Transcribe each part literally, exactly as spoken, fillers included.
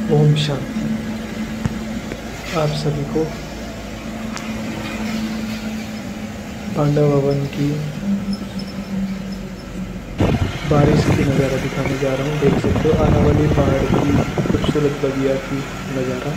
ओम शांति। आप सभी को पांडव भवन की बारिश की नज़ारा दिखाने जा रहा हूँ। देख सकते हो आनावली पहाड़ की खूबसूरत बगिया की नज़ारा।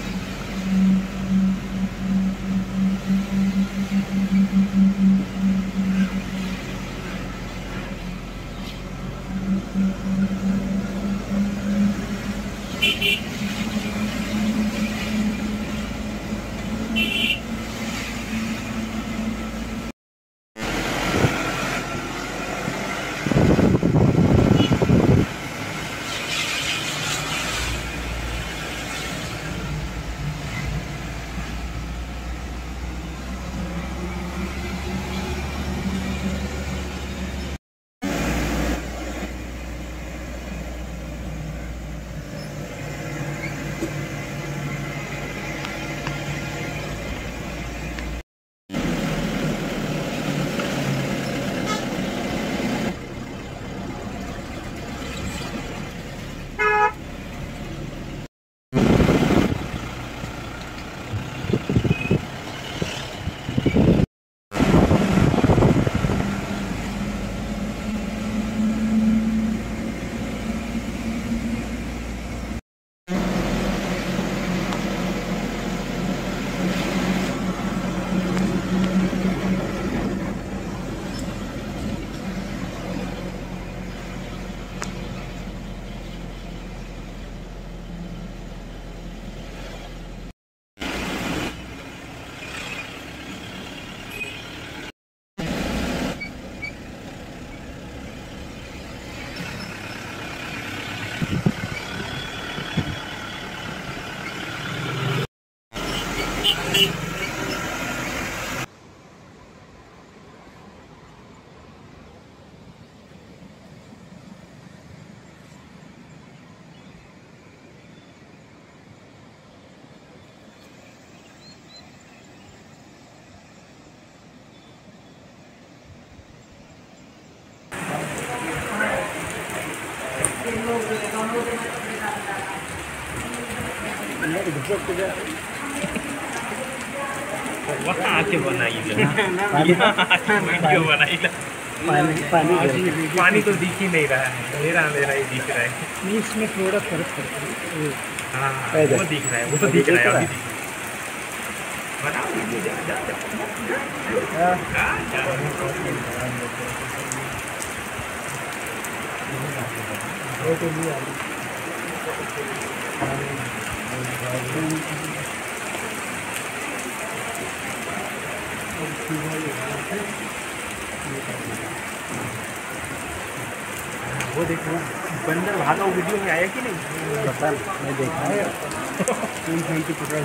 वहाँ आके बनाई वीडियो बनाई पानी पानी पानी तो दिख ही नहीं रहा है, मेरा मेरा ही दिख रहा है। नहीं, इसमें थोड़ा फर्क पड़ता है। हाँ वो दिख रहा है, वो तो दिख रहा है, अभी दिख रहा है। बनाओ वीडियो, जा जा वो देखो बंदर भागा, वो वीडियो में आया कि नहीं पता नहीं, मैं देखा है। तीन घंटे पकड़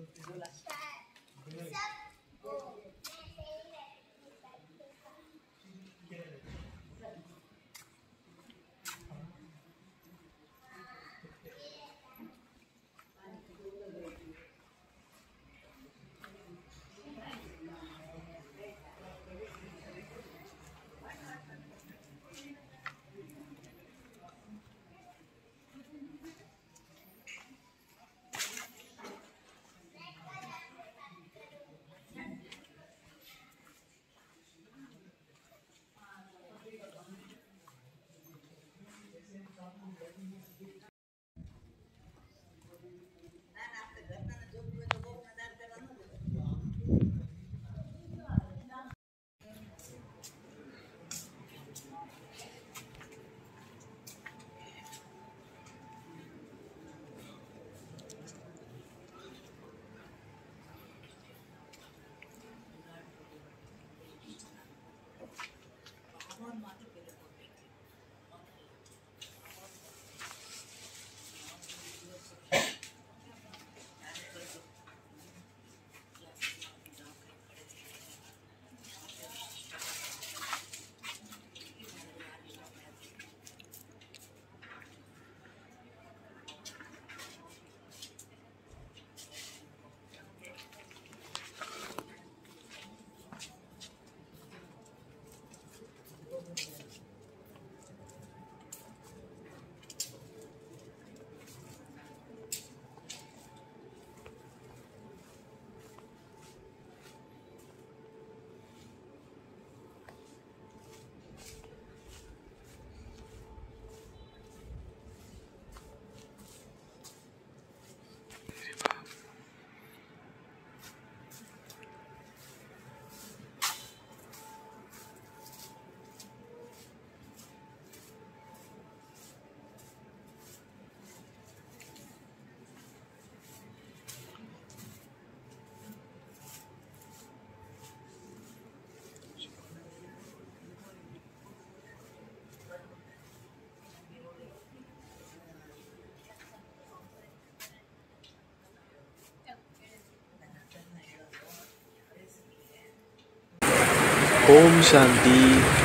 ओम शांति।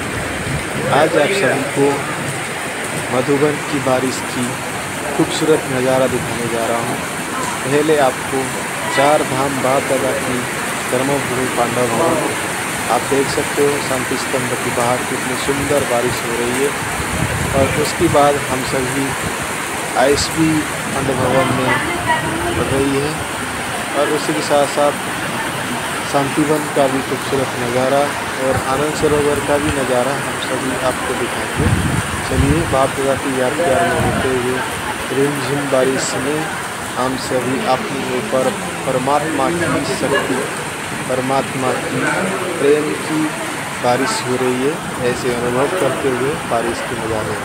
आज आप सभी को मधुबन की बारिश की खूबसूरत नज़ारा दिखाने जा रहा हूँ। पहले आपको चार धाम बाप दादा की कर्मभूमि पांडव भवन आप देख सकते हो। शांति स्तंभ के बाहर कितनी सुंदर बारिश हो रही है। और उसके बाद हम सभी आईएसबी पांडव भवन में पड़ रही है। और उसी के साथ साथ शांतिवन का भी खूबसूरत नज़ारा और आनंद सरोवर का भी नज़ारा हम सभी आपको दिखाएंगे। चलिए बाप दादा की याद प्यार में होते हुए रिमझिम बारिश में हम सभी अपने ऊपर परमात्मा की शक्ति, परमात्मा की प्रेम की बारिश हो रही है, ऐसे अनुभव करते हुए बारिश के नज़ारे।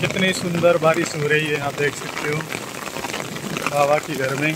कितनी सुंदर बारिश हो रही है, आप देख सकते हो बाबा की घर में।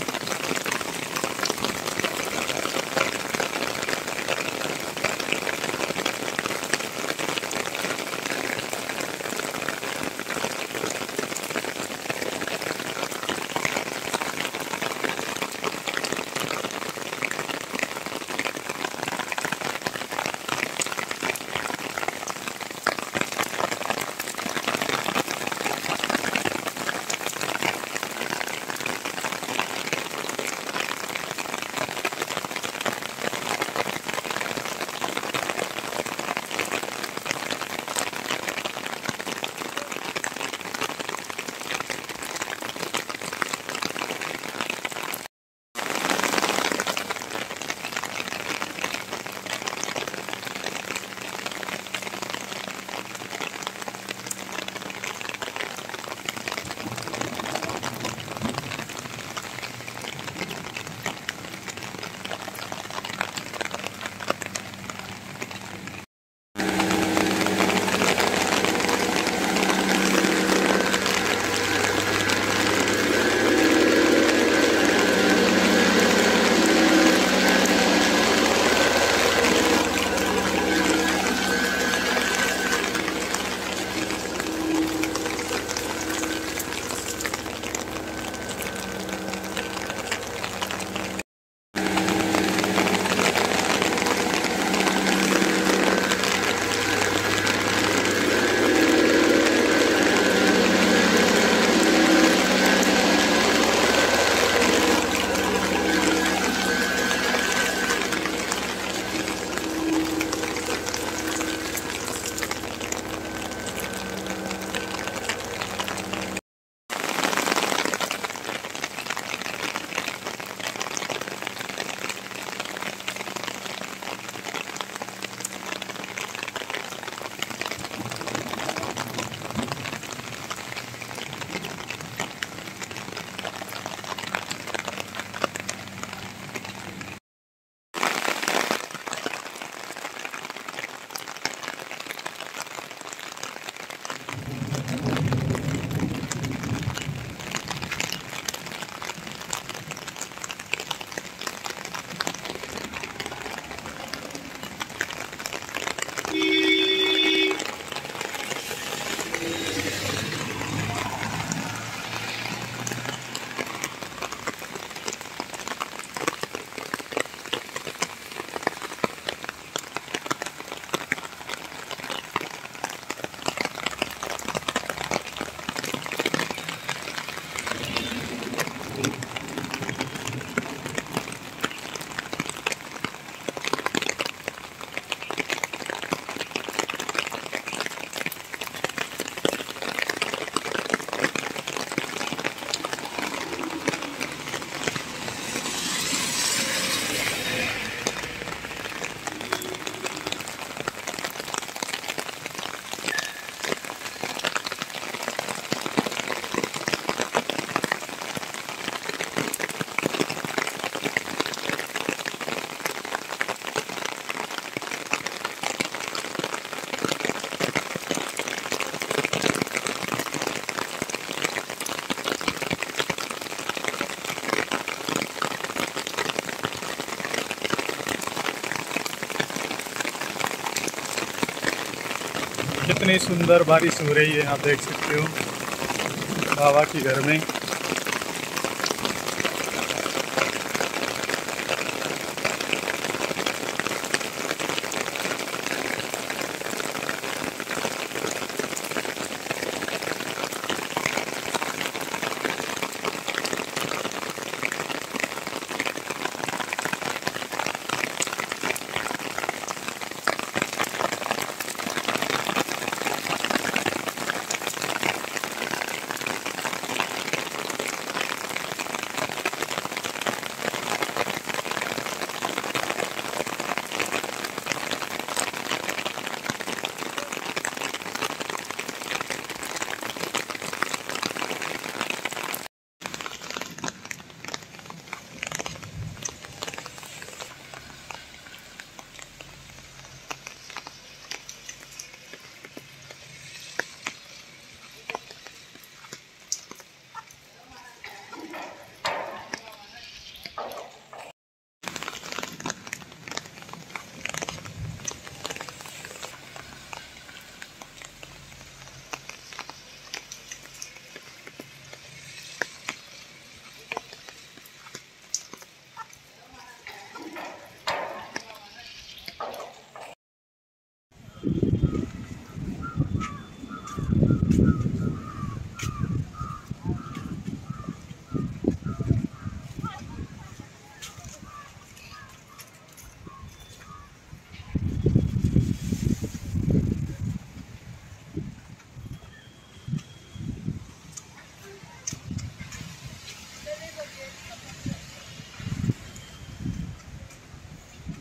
कितनी सुंदर बारिश हो रही है, आप देख सकते हो बाबा की घर में।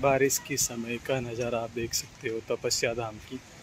बारिश की समय का नज़ारा आप देख सकते हो तपस्या धाम की।